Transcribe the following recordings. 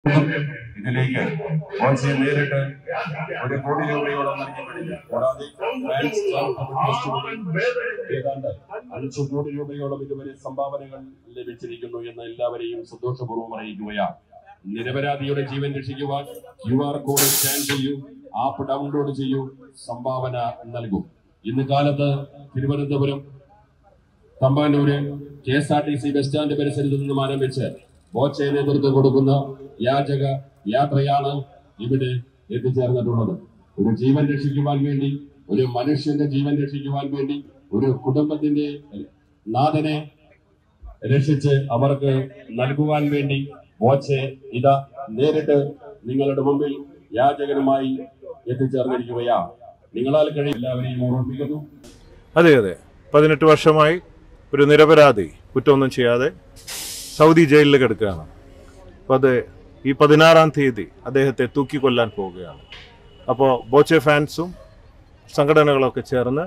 ഇതിലേക്ക് ബോച്ചെ നേരിട്ട് 1 കോടി രൂപയോളം നൽകി കഴിഞ്ഞു. കൂടാതെ ഏതാണ്ട് 5 കോടി രൂപയോളം ഇതുവരെ സംഭാവനകൾ ലഭിച്ചിരിക്കുന്നു എന്ന് എല്ലാവരെയും സന്തോഷപൂർവ്വം അറിയിക്കുകയാണ്. നിരപരാധിയുടെ ജീവൻ രക്ഷിക്കുവാൻ QR കോഡ് സ്കാൻ ചെയ്യൂ, ആപ്പ് ഡൗൺലോഡ് ചെയ്യൂ, സംഭാവന നൽകൂ. ഇന്ന് കാലത്ത് Thiruvananthapuram Thampanoor KSRTC bus stand പരിസരത്ത് നിന്നും ആരംഭിച്ച് ബോച്ചെ നേതൃത്വം കൊടുക്കുന്ന യാചക യാത്രയാണ് ഇവിടെ എത്തിച്ചേർന്നിട്ടുള്ളത്. ഒരു ജീവൻ രക്ഷിക്കുവാൻ വേണ്ടി, ഒരു മനുഷ്യന്റെ ജീവൻ രക്ഷിക്കുവാൻ വേണ്ടി, ഒരു കുടുംബത്തിന്റെ നാഥനെ രക്ഷിച്ച് അവർക്ക് നൽകുവാൻ വേണ്ടി ബോച്ചെ ഇതാ നേരിട്ട് നിങ്ങളുടെ മുമ്പിൽ യാചകനുമായി എത്തിച്ചേർന്നിരിക്കുകയാണ്. നിങ്ങളാൽ കഴിയും എല്ലാവരെയും ഓർമ്മിപ്പിക്കുന്നു. അതെ, 18 വർഷമായി ഒരു നിരപരാധി കുറ്റമൊന്നും ചെയ്യാതെ സൗദി ജയിലിൽ കിടക്കുകയാണ്. അപ്പോൾ അത് ഈ 16-ാം തീയതി അദ്ദേഹത്തെ തൂക്കിക്കൊല്ലാൻ പോവുകയാണ്. അപ്പോൾ ബോച്ചെ ഫാൻസും സംഘടനകളൊക്കെ ചേർന്ന്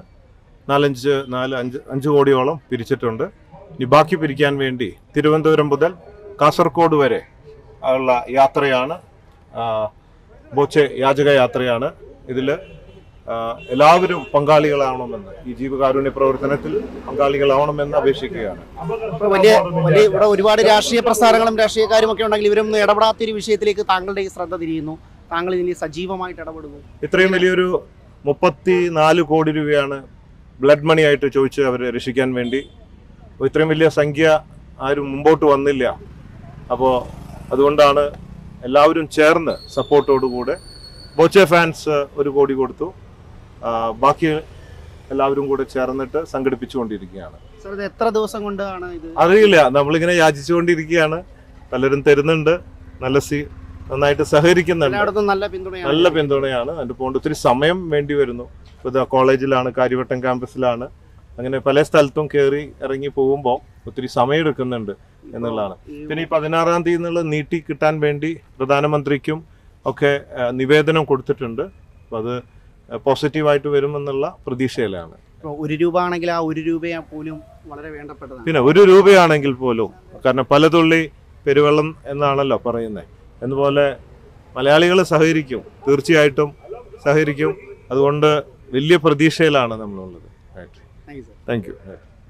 5 കോടിയോളം പിരിച്ചിട്ടുണ്ട്. ഇനി ബാക്കി പിരിക്കാൻ വേണ്ടി തിരുവനന്തപുരം മുതൽ കാസർഗോഡ് വരെ ഉള്ള യാത്രയാണ്, ബോച്ചെ യാചക യാത്രയാണ്. ഇതിൽ എല്ലാവരും പങ്കാളികളാവണമെന്ന്, ഈ ജീവകാരുണ്യ പ്രവർത്തനത്തിൽ പങ്കാളികളാവണമെന്ന് അപേക്ഷിക്കുകയാണ്. ഇവിടെ ഒരുപാട് രാഷ്ട്രീയ പ്രസ്ഥാനങ്ങളും രാഷ്ട്രീയക്കാരും ഒക്കെ ഉണ്ടെങ്കിൽ ഇവരൊന്നും ഇടപെടാത്തൊരു വിഷയത്തിലേക്ക് താങ്കളുടെ ഈ ശ്രദ്ധ തിരിയുന്നു. താങ്കൾ ഇതിന് സജീവമായിട്ട് ഇടപെടുന്നു. ഇത്രയും വലിയൊരു 34 കോടി രൂപയാണ് ബ്ലഡ് മണി ആയിട്ട് ചോദിച്ച് അവരെ രക്ഷിക്കാൻ വേണ്ടി. ഇത്രയും വലിയ സംഖ്യ ആരും മുമ്പോട്ട് വന്നില്ല. അപ്പോൾ അതുകൊണ്ടാണ് എല്ലാവരും ചേർന്ന് സപ്പോർട്ടോടുകൂടെ ബോച്ചെ ഫാൻസ് 1 കോടി കൊടുത്തു. ബാക്കി എല്ലാവരും കൂടെ ചേർന്നിട്ട് സംഘടിപ്പിച്ചുകൊണ്ടിരിക്കുകയാണ്. എത്ര ദിവസം കൊണ്ടാണ് ഇത് അറിയില്ല, നമ്മളിങ്ങനെ യാചിച്ചുകൊണ്ടിരിക്കുകയാണ്. പലരും തരുന്നുണ്ട്, നന്നായിട്ട് സഹകരിക്കുന്നുണ്ട്, നല്ല പിന്തുണയാണ്. അതിന്റെ പോണ്ട് ഒത്തിരി സമയം വേണ്ടി വരുന്നു. ഇപ്പോൾ കോളേജിലാണ്, കാര്യവട്ടം ക്യാമ്പസിലാണ്, അങ്ങനെ പല സ്ഥലത്തും കയറി ഇറങ്ങി പോകുമ്പോൾ ഒത്തിരി സമയം എടുക്കുന്നുണ്ട് എന്നുള്ളതാണ്. പിന്നെ ഈ 16-ാം തീയതി എന്നുള്ള നീട്ടി കിട്ടാൻ വേണ്ടി പ്രധാനമന്ത്രിക്കും ഒക്കെ നിവേദനം കൊടുത്തിട്ടുണ്ട്. അപ്പം അത് പോസിറ്റീവായിട്ട് വരുമെന്നുള്ള പ്രതീക്ഷയിലാണ്. 1 രൂപ ആണെങ്കിൽ ആ 1 രൂപ പോലും വളരെ വേണ്ടപ്പെട്ടതാണ്. പിന്നെ 1 രൂപയാണെങ്കിൽ പോലും, കാരണം പല തുള്ളി പെരുവെള്ളം എന്നാണല്ലോ പറയുന്നത്, എന്നുപോലെ മലയാളികൾ സഹകരിക്കും, തീർച്ചയായിട്ടും സഹകരിക്കും. അതുകൊണ്ട് വലിയ പ്രതീക്ഷയിലാണ് നമ്മളുള്ളത്. Thank you.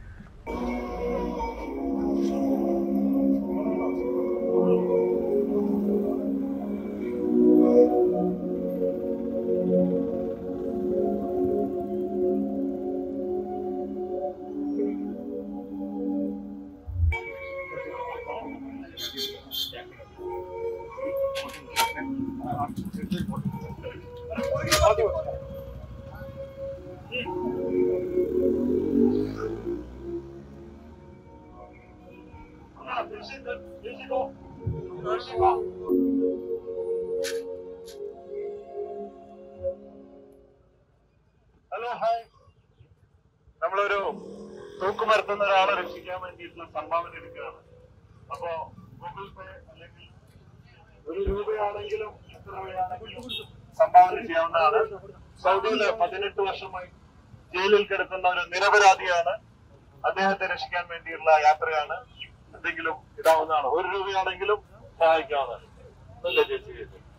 Hello, hi. നമ്മളൊരു തൂക്കുമരത്തുന്ന ഒരാളെ രക്ഷിക്കാൻ വേണ്ടിയിട്ടുള്ള സംഭാവന എടുക്കുകയാണ്. അപ്പോ ഗൂഗിൾ പേ അല്ലെങ്കിൽ 1 രൂപയാണെങ്കിലും എത്ര രൂപയാണെങ്കിലും സംഭാവന ചെയ്യാവുന്നതാണ്. സൗദിയില് 18 വർഷമായി ജയിലിൽ കിടക്കുന്ന ഒരു നിരപരാധിയാണ്. അദ്ദേഹത്തെ രക്ഷിക്കാൻ വേണ്ടിയുള്ള യാത്രയാണ്. എന്തെങ്കിലും ഇടാവുന്നതാണ്. 1 രൂപയാണെങ്കിലും സഹായിക്കാവുന്നതാണ്. നല്ല ചേച്ചി.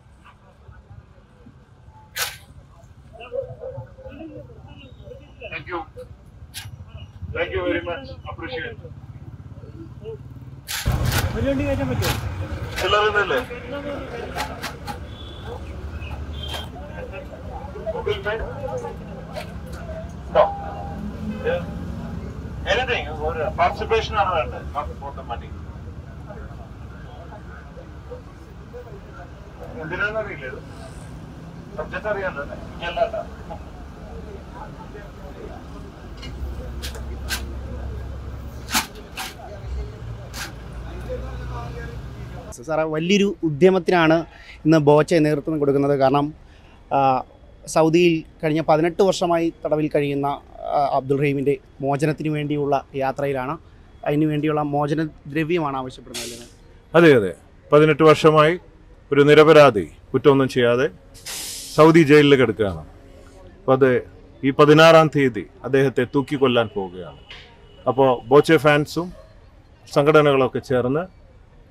Thank you. Thank you very much. Appreciate it. ചിലറിനല്ലേ Google Pay? No. Anything. Participation ആണ് വേണ്ടത്. Not for the money. എന്തിനാണെന്ന് അറിയില്ല. ഇത് സബ്ജക്ട് അറിയാലോ. അല്ല സാറേ, വലിയൊരു ഉദ്യമത്തിനാണ് ഇന്ന് ബോച്ചെ നേതൃത്വം കൊടുക്കുന്നത്. കാരണം സൗദിയിൽ കഴിഞ്ഞ 18 വർഷമായി തടവിൽ കഴിയുന്ന അബ്ദുൾ റഹീമിൻ്റെ മോചനത്തിന് വേണ്ടിയുള്ള യാത്രയിലാണ്. അതിനു വേണ്ടിയുള്ള മോചന ദ്രവ്യമാണ് ആവശ്യപ്പെടുന്നത്. അതെ, 18 വർഷമായി ഒരു നിരപരാധി കുറ്റമൊന്നും ചെയ്യാതെ സൗദി ജയിലിൽ കിടക്കുകയാണ്. അപ്പോൾ അത് ഈ 16-ാം തീയതി അദ്ദേഹത്തെ തൂക്കിക്കൊല്ലാൻ പോവുകയാണ്. അപ്പോൾ ബോച്ചെ ഫാൻസും സംഘടനകളൊക്കെ ചേർന്ന്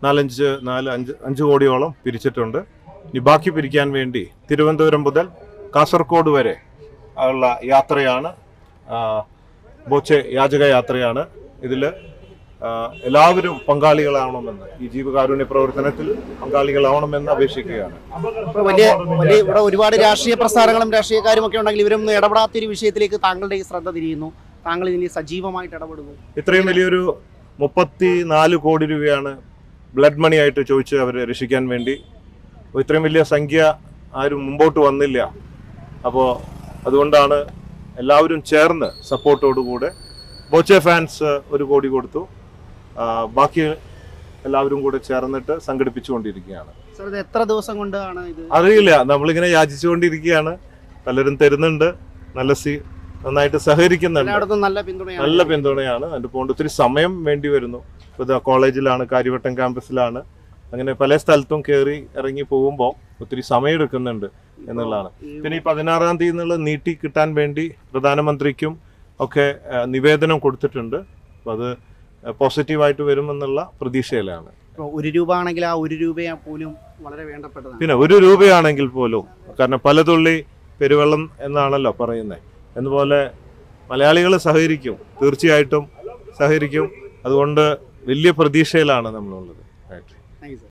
5 കോടിയോളം പിരിച്ചിട്ടുണ്ട്. ഇനി ബാക്കി പിരിക്കാൻ വേണ്ടി തിരുവനന്തപുരം മുതൽ കാസർഗോഡ് വരെ ഉള്ള യാത്രയാണ്, ബോച്ചെ യാചക യാത്രയാണ്. ഇതിൽ എല്ലാവരും പങ്കാളികളാവണമെന്ന്, ഈ ജീവകാരുണ്യ പ്രവർത്തനത്തിൽ പങ്കാളികളാവണമെന്ന് അപേക്ഷിക്കുകയാണ്. ഇവിടെ ഒരുപാട് രാഷ്ട്രീയ പ്രസ്ഥാനങ്ങളും രാഷ്ട്രീയക്കാരും ഒക്കെ ഉണ്ടെങ്കിൽ ഇവരൊന്നും ഇടപെടാത്തൊരു വിഷയത്തിലേക്ക് താങ്കളുടെ ഈ ശ്രദ്ധ തിരിയുന്നു. താങ്കൾ ഇതിന് സജീവമായിട്ട് ഇടപെടുന്നു. ഇത്രയും വലിയൊരു 34 കോടി രൂപയാണ് ബ്ലഡ് മണി ആയിട്ട് ചോദിച്ച് അവരെ രക്ഷിക്കാൻ വേണ്ടി. ഇത്രയും വലിയ സംഖ്യ ആരും മുമ്പോട്ട് വന്നില്ല. അപ്പോൾ അതുകൊണ്ടാണ് എല്ലാവരും ചേർന്ന് സപ്പോർട്ടോടുകൂടെ ബോച്ചെ ഫാൻസ് 1 കോടി കൊടുത്തു. ബാക്കി എല്ലാവരും കൂടെ ചേർന്നിട്ട് സംഘടിപ്പിച്ചുകൊണ്ടിരിക്കുകയാണ്. ഇത് എത്ര ദിവസം കൊണ്ടാണ് ഇത് അറിയില്ല, നമ്മളിങ്ങനെ യാചിച്ചുകൊണ്ടിരിക്കുകയാണ്. പലരും തരുന്നുണ്ട്, നന്നായിട്ട് സഹകരിക്കുന്നുണ്ട്. നല്ല പിന്തുണയാണ്. അതിന്റെ പോണ്ട് ഒത്തിരി സമയം വേണ്ടി വരുന്നു. ഇപ്പോൾ കോളേജിലാണ്, കാര്യവട്ടം ക്യാമ്പസിലാണ്, അങ്ങനെ പല സ്ഥലത്തും കയറി ഇറങ്ങി പോകുമ്പോൾ ഒത്തിരി സമയം എടുക്കുന്നുണ്ട് എന്നുള്ളതാണ്. പിന്നെ ഈ 16-ാം തീയതി എന്നുള്ള നീട്ടി കിട്ടാൻ വേണ്ടി പ്രധാനമന്ത്രിക്കും ഒക്കെ നിവേദനം കൊടുത്തിട്ടുണ്ട്. അപ്പോൾ അത് പോസിറ്റീവായിട്ട് വരുമെന്നുള്ള പ്രതീക്ഷയിലാണ്. 1 രൂപ ആണെങ്കിൽ ആ 1 രൂപ പോലും വളരെ വേണ്ടപ്പെട്ടതാണ്. പിന്നെ 1 രൂപയാണെങ്കിൽ പോലും, കാരണം പല തുള്ളി പെരുവെള്ളം എന്നാണല്ലോ പറയുന്നത്, അതുപോലെ മലയാളികൾ സഹകരിക്കും, തീർച്ചയായിട്ടും സഹകരിക്കും. അതുകൊണ്ട് വലിയ പ്രതീക്ഷയിലാണ് നമ്മളുള്ളത്.